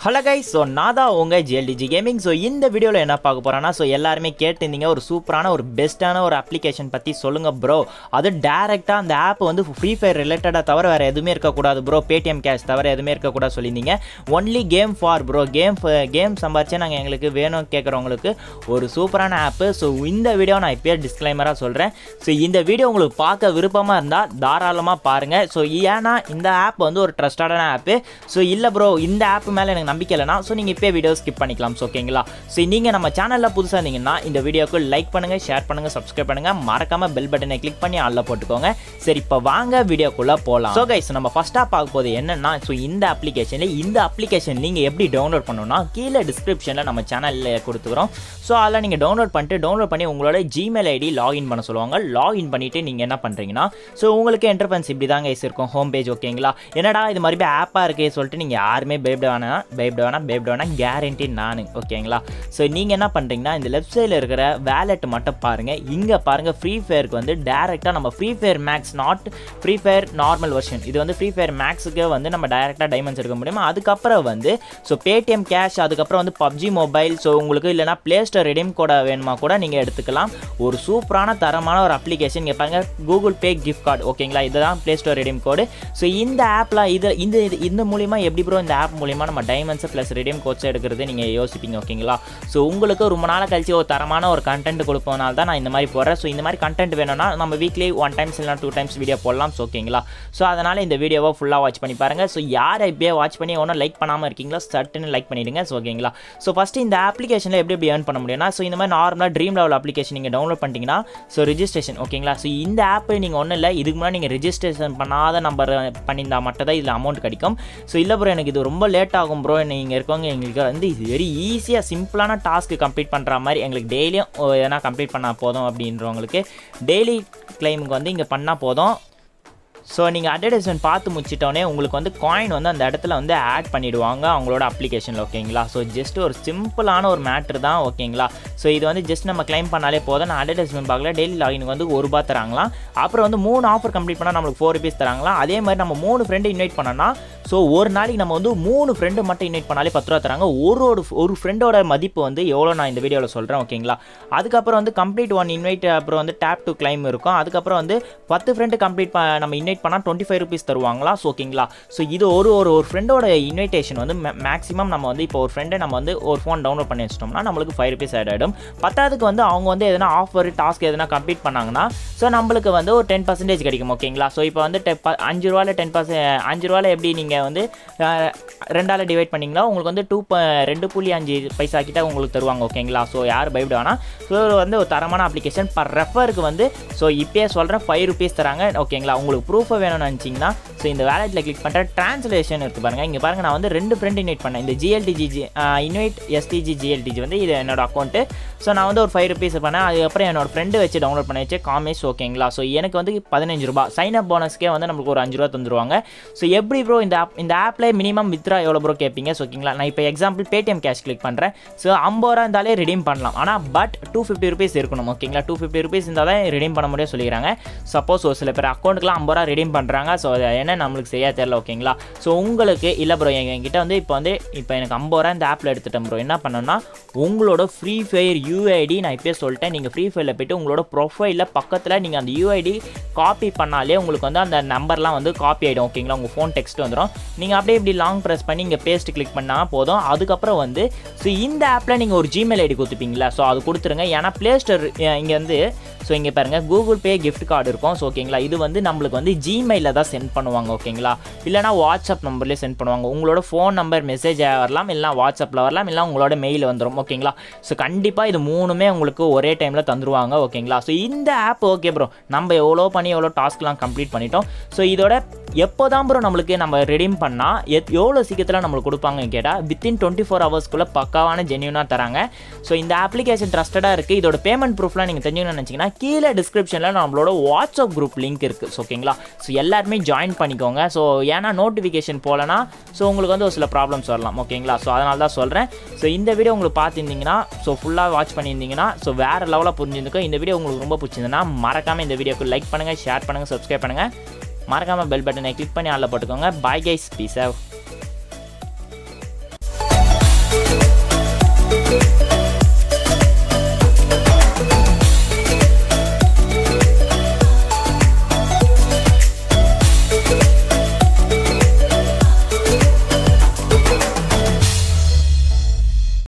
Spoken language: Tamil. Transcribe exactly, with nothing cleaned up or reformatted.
Hello guys, so நாதா உங்க Gltg Gaming. So இந்த வீடியோல என்ன பார்க்க போறேன்னா so எல்லாரும் கேட்டிருந்தீங்க ஒரு சூப்பரான ஒரு பெஸ்டான ஒரு அப்ளிகேஷன் பத்தி சொல்லுங்க bro. அது டைரக்ட்டா அந்த ஆப் வந்து Free Fire ரிலேட்டடா தவிர வேற எதுமே இருக்க கூடாது bro. Paytm cash தவிர எதுமே இருக்க கூடாது சொல்லிருந்தீங்க. Only game for bro. Game game சம்பாரிச்சா நாங்க உங்களுக்கு வேணும் கேக்குறவங்களுக்கு ஒரு சூப்பரான ஆப். So இந்த வீடியோ நான் இப்பவே டிஸ்க்ளைமரா சொல்றேன். So இந்த வீடியோ உங்களுக்கு பார்க்க விருப்பமா இருந்தா தாராளமா பாருங்க. So ஏனா இந்த ஆப் வந்து ஒரு ட்ரஸ்டடான ஆப். So இல்ல bro இந்த ஆப் மேல நம்பிக்கை இல்லனா சோ நீங்க இப்பவே வீடியோ ஸ்கிப் பண்ணிக்கலாம் ஓகேங்களா. சோ நீங்க நம்ம சேனல்ல புதுசா இருந்தீங்கன்னா இந்த வீடியோக்கு லைக் பண்ணுங்க, ஷேர் பண்ணுங்க, சப்ஸ்கிரைப் பண்ணுங்க, மறக்காம பெல் பட்டனை கிளிக் பண்ணி ஆல்ல போட்டுக்கோங்க. சரி இப்போ வாங்க வீடியோக்குள்ள போலாம். சோ गाइस நம்ம ஃபர்ஸ்டா பார்க்க போறது என்னன்னா சோ இந்த அப்ளிகேஷன்ல இந்த அப்ளிகேஷன் நீங்க எப்படி டவுன்லோட் பண்ணனும்னா கீழ டிஸ்கிரிப்ஷன்ல நம்ம சேனல்ல கொடுத்துறோம். சோ அதல நீங்க டவுன்லோட் பண்ணிட்டு டவுன்லோட் பண்ணி உங்களோட Gmail ஐடி லாகின் பண்ண சொல்லுவாங்க. லாகின் பண்ணிட்டு நீங்க என்ன பண்றீங்கன்னா சோ உங்களுக்கு இன்டர்ஃபேஸ் இப்படி தாங்க இருக்கும் ஹோம் பேஜ் ஓகேங்களா. என்னடா இது மாதிரி ஆப்பா இருக்கே சொல்லிட்டு நீங்க யாருமே பயப்பட வேணாம் பயப்பட வேணாம் பயப்பட வேணாம் கேரண்டி நான் ஓகேங்களா. ஸோ நீங்கள் என்ன பண்ணுறீங்கன்னா இந்த லெஃப்ட் சைடில் இருக்கிற வேலெட் மட்டும் பாருங்கள். இங்கே பாருங்கள் ஃப்ரீ ஃபயருக்கு வந்து டேரெக்டாக நம்ம free fire max not free fire normal version இது வந்து ஃப்ரீ ஃபயர் மேக்ஸுக்கு வந்து நம்ம டேரெக்டாக டைமண்ட்ஸ் எடுக்க முடியும். அதுக்கப்புறம் வந்து ஸோ பேடிஎம் கேஷ் அதுக்கப்புறம் வந்து பப்ஜி மொபைல் ஸோ உங்களுக்கு இல்லைனா ப்ளே ஸ்டோர் ரெடீம் கோட வேணுமா கூட நீங்கள் எடுத்துக்கலாம். ஒரு சூப்பரான தரமான ஒரு அப்ளிகேஷன் இங்கே பாருங்கள் கூகுள் பே கிஃப்ட் கார்டு ஓகேங்களா. இதுதான் play store redeem code. So இந்த ஆப்பில் இது இந்த இந்த மூலிமா எப்படி ப்ரோ இந்த ஆப் மூலிமா நம்ம டைமண்ட்ஸ் ப்ளஸ் ரெடீம் கோட்ஸ் எடுக்கிறது நீங்கள் யோசிப்பீங்க ஓகேங்களா. ஸோ உங்களுக்கு ரொம்ப நாள் கழிச்சு ஒரு தரமான ஒரு கண்டென்ட் கொடுப்பதனால தான் நான் இந்த மாதிரி போடுறேன். ஸோ இந்த மாதிரி கண்டென்ட் வேணும்னா நம்ம வீக்லி ஒன் டைம்ஸ் இல்லைனா டூ டைம்ஸ் வீடியோ போடலாம் ஓகேங்களா. ஸோ அதனால் இந்த வீடியோவை ஃபுல்லாக வாட்ச் பண்ணி பாருங்கள். ஸோ யார் இப்போயே வாட்ச் பண்ணி ஒன்றும் லைக் பண்ணாமல் இருக்கீங்களா சட்டுன்னு லைக் பண்ணிவிடுங்க ஸோ ஓகேங்களா. ஸோ ஃபஸ்ட்டு இந்த அப்ளிகேஷனில் எப்படி எப்படி ஏர்ன் பண்ண முடியும்னா ஸோ இந்த மாதிரி நார்மலாக ட்ரீம் லெவல் அப்ளிகேஷன் நீங்கள் டவுன்லோட் பண்ணிட்டீங்கன்னா ஸோ ரிஜிஸ்ட்ரேஷன் ஓகேங்களா. ஸோ இந்த ஆப் நீங்கள் ஒன்றும் இல்லை இதுக்கு முன்னாடி நீங்கள் ரிஜிஸ்ட்ரேஷன் பண்ணாத நம்பர் பண்ணியிருந்தால் மட்டும் தான் இதில் அமௌண்ட் கிடைக்கும். ஸோ இல்லை ப்ரோ எனக்கு இது ரொம்ப லேட் ஆகும் ப்ரோ நீங்கள் இருக்கவங்க எங்களுக்கு வந்து இது வெரி ஈஸியாக சிம்பிளான டாஸ்க்கு கம்ப்ளீட் பண்ணுற மாதிரி எங்களுக்கு டெய்லியும் எதனா கம்ப்ளீட் பண்ணால் போதும் அப்படின்றவங்களுக்கு டெய்லி கிளைமுக்கு வந்து இங்கே பண்ணால் போதும். ஸோ நீங்கள் அட்வர்டைஸ்மெண்ட் பார்த்து முடிச்சிட்டோன்னே உங்களுக்கு வந்து காயின் வந்து அந்த இடத்துல வந்து ஆட் பண்ணிவிடுவாங்க அவங்களோட அப்ளிகேஷனில் ஓகேங்களா. ஸோ ஜஸ்ட் ஒரு சிம்பிளான ஒரு மேட்ரு தான் ஓகேங்களா. ஸோ இது வந்து ஜஸ்ட் நம்ம கிளைம் பண்ணாலே போதும். நான் அட்வர்டைஸ்மெண்ட் பார்க்கல டெய்லி லாகினுக்கு வந்து ஒரு ரூபா தராங்களாம். அப்புறம் வந்து மூணு ஆஃபர் கம்ப்ளீட் பண்ணால் நம்மளுக்கு ஃபோர் ருபீஸ் தராங்களாம். அதே மாதிரி நம்ம மூணு ஃப்ரெண்டு இன்வைட் பண்ணோன்னா ஸோ ஒரு நாளைக்கு நம்ம வந்து மூணு ஃப்ரெண்டு மட்டும் இன்வைட் பண்ணாலே பத்து ரூபா தராங்க. ஒரு ஒரு ஃப்ரெண்டோட மதிப்பு வந்து எவ்வளோ நான் இந்த வீடியோவில் சொல்கிறேன் ஓகேங்களா. அதுக்கப்புறம் வந்து கம்ப்ளீட் ஒன் இன்வைட் அப்புறம் வந்து டேப் டு கிளைம் இருக்கும். அதுக்கப்புறம் வந்து பத்து ஃப்ரெண்டு கம்ப்ளீட் நம்ம இன்வைட் பண்ணால் டுவெண்ட்டி ஃபைவ் ருபீஸ் தருவாங்களா ஸோ ஓகேங்களா. ஸோ இது ஒரு ஒரு ஒரு ஃப்ரெண்டோட இன்வைடேஷன் வந்து மேக்ஸிமம் நம்ம வந்து இப்போ ஒரு ஃப்ரெண்டை நம்ம வந்து ஒரு ஃபோன் டவுன்லோட் பண்ணி வச்சிட்டோம்னா நம்மளுக்கு ஃபைவ் ருபீஸ் ஆட் ஆகிடும். பத்தாவதுக்கு வந்து அவங்க வந்து எதனா ஆஃபர் டாஸ்க் எதனா கம்ப்ளீட் பண்ணாங்கன்னா ஸோ நம்மளுக்கு வந்து ஒரு டென் பர்சன்டேஜ் கிடைக்கும் ஓகேங்களா. ஸோ இப்போ வந்து அஞ்சு ரூபாயில் டென் பர்சன்ட் அஞ்சு ரூபாயில் எப்படி நீங்கள் வந்து ரெண்டால் டிவைட் பண்ணிங்களா உங்களுக்கு வந்து டூ ரெண்டு புள்ளி அஞ்சு பைசா கிட்ட உங்களுக்கு தருவாங்க ஓகேங்களா. ஸோ யார் பயப்படுவானா ஸோ வந்து ஒரு தரமான அப்ளிகேஷன் பர் ரெஃபருக்கு வந்து ஸோ இப்போயே சொல்கிறேன் ஃபைவ் ருபீஸ் தராங்க ஓகேங்களா. உங்களுக்கு ப்ரூஃபை வேணும்னு நினச்சிங்கன்னா ஸோ இந்த வேலெட்டில் கிளிக் பண்ணுற ட்ரான்ஸ்லேஷன் இருக்குது பாருங்கள். இங்கே பாருங்கள் நான் வந்து ரெண்டு ஃப்ரெண்ட் இன்வைட் பண்ணேன். இந்த ஜிஎல்டிஜி இன்வைட் எஸ்டிஜி ஜிஎல்டிஜி வந்து இது என்னோட அக்கௌண்ட்டு. ஸோ நான் வந்து ஒரு ஃபைவ் ருபீஸ் பண்ணேன். அதுக்கப்புறம் என்னோட ஃப்ரெண்டு வச்சு டவுன்லோட் பண்ணி வச்சு காமேஸ் ஓகேங்களா. ஸோ எனக்கு வந்து பதினஞ்சு ரூபா சைன் அப் போனஸ்க்கே வந்து நம்மளுக்கு ஒரு அஞ்சு ரூபா தந்துருவாங்க. ஸோ எப்படி ப்ரோ இந்த ஆப் இந்த ஆப்பில் மினிமம் வித்ரா எவ்வளோ ப்ரோ கேட்பீங்க ஸோ ஓகேங்களா. நான் இப்போ எக்ஸாம்பிள் பேடிஎம் கேஷ் கிளிக் பண்ணுறேன். ஸோ ஐம்பது ரூபா இருந்தாலே ரிடீம் பண்ணலாம். ஆனால் பட் டூ ஃபிஃப்டி ருபீஸ் இருக்கணும் ஓகேங்களா. டூ ஃபிஃப்டி ருபீஸ் இருந்தால் தான் ரிடீம் பண்ண முடியும் சொல்லிக்கிறாங்க. சப்போஸ் ஒரு சில பேர் அக்கௌண்ட்டுக்குலாம் ஐம்பது ரூபா ரிடீம் பண்ணுறாங்க. ஸோ அது என்ன நம்மளுக்கு சரியாக தெரியல ஓகேங்களா. ஸோ உங்களுக்கு இல்லை ப்ரோ என்கிட்ட வந்து இப்போ வந்து இப்போ எனக்கு ஐம்பது ரூபா இந்த ஆப்பில் எடுத்துட்டேன் ப்ரோ என்ன பண்ணணும்னா உங்களோட ஃப்ரீ ஃபயர் யூஐடி நான் இப்போயே சொல்லிட்டேன். நீங்கள் ஃப்ரீ ஃபயரில் போய்ட்டு உங்களோட ப்ரொஃபைலில் பக்கத்தில் நீங்கள் அந்த யூஐடி காப்பி பண்ணாலே உங்களுக்கு வந்து அந்த நம்பர்லாம் வந்து காப்பி ஆகிடும் ஓகேங்களா. உங்கள் ஃபோன் டெக்ஸ்ட் வந்துடும். நீங்கள் அப்படியே இப்படி லாங் ப்ரெஸ் பண்ணி இங்கே பேஸ்ட் கிளிக் பண்ணால் போதும். அதுக்கப்புறம் வந்து ஸோ இந்த ஆப்பில் நீங்கள் ஒரு ஜிமெயில் ஐடி கொடுத்துப்பீங்களா. ஸோ அது கொடுத்துருங்க. ஏன்னா ப்ளே ஸ்டோர் இங்கே வந்து ஸோ இங்கே பாருங்கள் கூகுள் பே கிஃப்ட் கார்டு இருக்கும் ஸோ ஓகேங்களா. இது வந்து நம்மளுக்கு வந்து ஜிமெயிலில் தான் சென்ட் பண்ணுவாங்க ஓகேங்களா. இல்லைனா வாட்ஸ்அப் நம்பர்லேயே சென்ட் பண்ணுவாங்க. உங்களோட ஃபோன் நம்பர் மெசேஜ் வரலாம் இல்லை வாட்ஸ்அப்பில் வரலாம் இல்லை உங்களோட மெயில் வந்துடும் ஓகேங்களா. ஸோ கண்டிப்பாக இது மூணுமே உங்களுக்கு ஒரே டைமில் தந்துருவாங்க ஓகேங்களா. ஸோ இந்த ஆப் ஓகே ப்ரோ நம்ம எவ்வளோ பண்ணி எவ்வளோ டாஸ்க்லாம் கம்ப்ளீட் பண்ணிட்டோம். ஸோ இதோட எப்போ தான் ப்ரோ நம்மளுக்கு நம்ம ரெடீம் பண்ணால் எத் எவ்வளோ சீக்கிரத்தில் நம்மளுக்கு கொடுப்பாங்கன்னு கேட்டால் வித்தின் டுவெண்ட்டி ஃபோர் ஹவர்ஸ்க்குள்ளே பக்காவான ஜென்யூனாக தராங்க. ஸோ இந்த அப்ளிகேஷன் ட்ரஸ்டடாக இருக்குது. இதோட பேமெண்ட் ப்ரூஃப்லாம் நீங்கள் தெரிஞ்சுக்கணும்னு நினச்சிங்கன்னா கீழே டிஸ்கிரிப்ஷனில் நம்மளோட வாட்ஸ்அப் குரூப் லிங்க் இருக்குது ஸோ ஓகேங்களா. ஸோ எல்லாருமே ஜாயின் பண்ணிக்கோங்க. ஸோ ஏன்னா நோட்டிஃபிகேஷன் போகலன்னா ஸோ உங்களுக்கு வந்து ஒரு சில ப்ராப்ளம்ஸ் வரலாம் ஓகேங்களா. ஸோ அதனால தான் சொல்கிறேன். ஸோ இந்த வீடியோ உங்களுக்கு பார்த்துருந்தீங்கன்னா ஸோ ஃபுல்லாக வாட்ச் பண்ணியிருந்தீங்கன்னா ஸோ வேறு லெவலாக புரிஞ்சுருக்கும். இந்த வீடியோ உங்களுக்கு ரொம்ப பிடிச்சிருந்ததுன்னா மறக்காமல் இந்த வீடியோக்கு லைக் பண்ணுங்கள், ஷேர் பண்ணுங்கள், சப்ஸ்கிரைப் பண்ணுங்கள், மறக்காமல் பெல் பட்டனை கிளிக் பண்ணி ஆல்ல போட்டுக்கோங்க. பாய் கைஸ், பீஸ் ஆவ்.